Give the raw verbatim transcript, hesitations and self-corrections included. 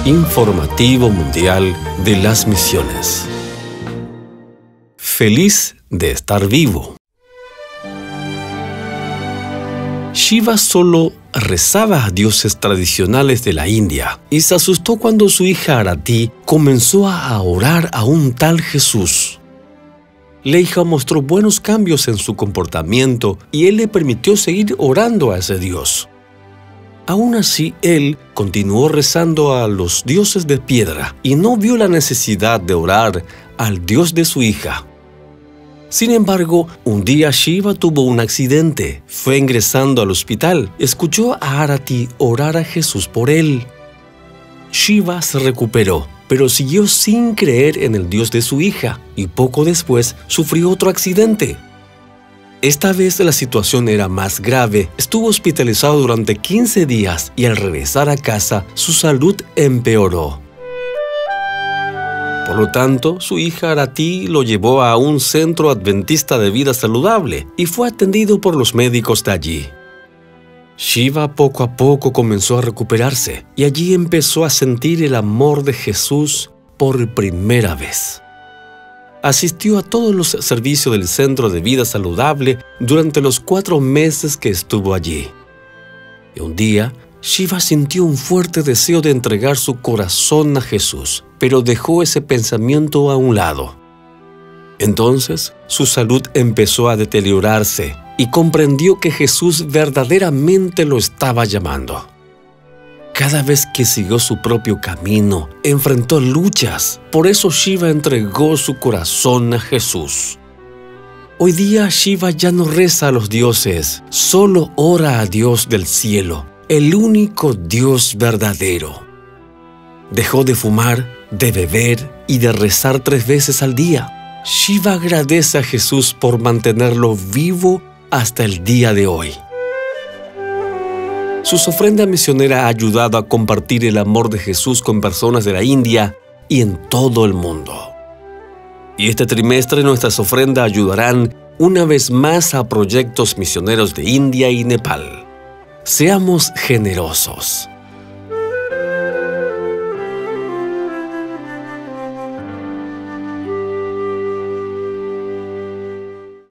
Informativo Mundial de las Misiones. Feliz de estar vivo. Shiva solo rezaba a dioses tradicionales de la India y se asustó cuando su hija Arati comenzó a orar a un tal Jesús. La hija mostró buenos cambios en su comportamiento y él le permitió seguir orando a ese dios. Aún así, él continuó rezando a los dioses de piedra y no vio la necesidad de orar al dios de su hija. Sin embargo, un día Shiva tuvo un accidente. Fue ingresando al hospital. Escuchó a Arati orar a Jesús por él. Shiva se recuperó, pero siguió sin creer en el dios de su hija y poco después sufrió otro accidente. Esta vez la situación era más grave. Estuvo hospitalizado durante quince días y al regresar a casa, su salud empeoró. Por lo tanto, su hija Arati lo llevó a un centro adventista de vida saludable y fue atendido por los médicos de allí. Shiva poco a poco comenzó a recuperarse y allí empezó a sentir el amor de Jesús por primera vez. Asistió a todos los servicios del Centro de Vida Saludable durante los cuatro meses que estuvo allí. Y un día, Shiva sintió un fuerte deseo de entregar su corazón a Jesús, pero dejó ese pensamiento a un lado. Entonces, su salud empezó a deteriorarse y comprendió que Jesús verdaderamente lo estaba llamando. Cada vez que siguió su propio camino, enfrentó luchas. Por eso Shiva entregó su corazón a Jesús. Hoy día Shiva ya no reza a los dioses, solo ora a Dios del cielo, el único Dios verdadero. Dejó de fumar, de beber y de rezar tres veces al día. Shiva agradece a Jesús por mantenerlo vivo hasta el día de hoy. Su ofrenda misionera ha ayudado a compartir el amor de Jesús con personas de la India y en todo el mundo. Y este trimestre nuestras ofrendas ayudarán una vez más a proyectos misioneros de India y Nepal. Seamos generosos.